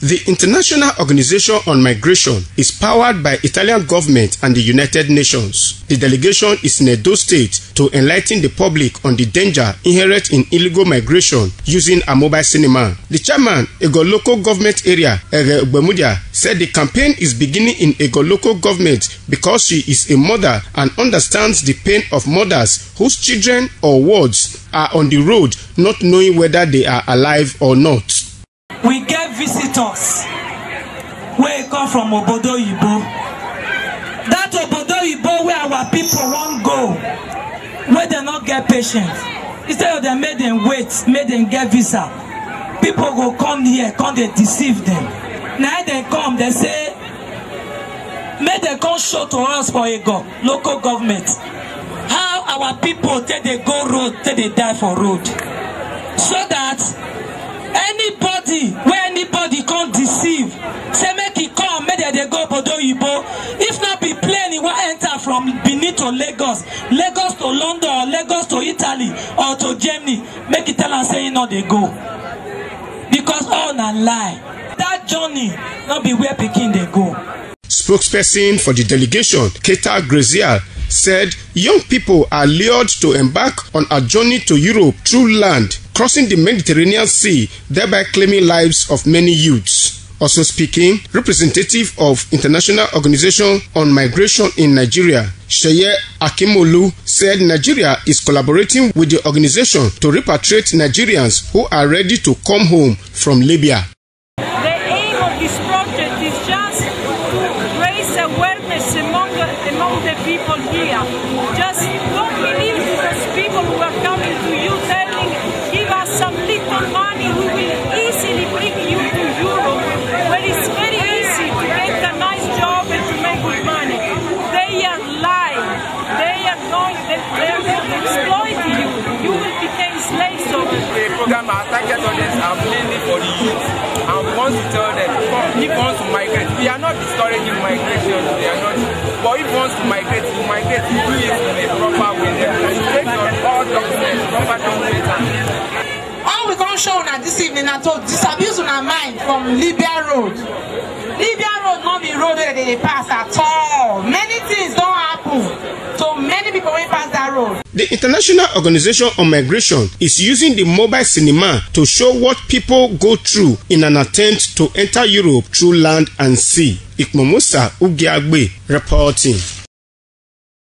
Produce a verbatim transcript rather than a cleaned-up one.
The International Organization on Migration is powered by Italian government and the United Nations. The delegation is in Edo State to enlighten the public on the danger inherent in illegal migration using a mobile cinema. The chairman, Ego Local Government Area, Ere Ugbemudia, said the campaign is beginning in Ego Local Government because she is a mother and understands the pain of mothers whose children or wards are on the road not knowing whether they are alive or not. We get visitors wey come from Obodo Oyibo. That Obodo Oyibo where our people won't go, where they not get patience. Instead of them make them wait, make them get visa. People go come here, come they deceive them. Now they come, they say, make them come show to us for a go, local government. How our people take they go road, take they die for road. So that anybody, where anybody can't deceive, say make it come, make they go Obodo Oyibo. If not be plane, he will enter from Benin to Lagos, Lagos to London, or Lagos to Italy, or to Germany. Make it tell and say, you know, they go. Because all na lie. That journey not be where Peking they go. Spokesperson for the delegation, Keta Grazial, said young people are lured to embark on a journey to Europe through land, crossing the Mediterranean Sea, thereby claiming lives of many youths. Also speaking, representative of International Organization on Migration in Nigeria, Sheye Akimolu, said Nigeria is collaborating with the organization to repatriate Nigerians who are ready to come home from Libya. The aim of this project is just to raise awareness among, among the people here. Just don't believe those people who are coming to you telling, give us some little money, we will easily bring you to Europe, where it's very easy to get a nice job and to make good money. They are lying. They are going, they, they are going to exploit you. You will become slaves of it. The program our target audience are mainly for the youth. And we want to tell them, if you want to migrate, we are not discouraging migration, they are not. But if you want to migrate, you migrate, you do it in a proper way. You take your all documents, proper documents. All we can show now this evening and to disabuse on our mind from Libya Road. Libya Road not be road where they pass at all. Many things don't happen. So many people went past that road. The International Organization on Migration is using the mobile cinema to show what people go through in an attempt to enter Europe through land and sea. Ikmomusa Ugiagbe reporting.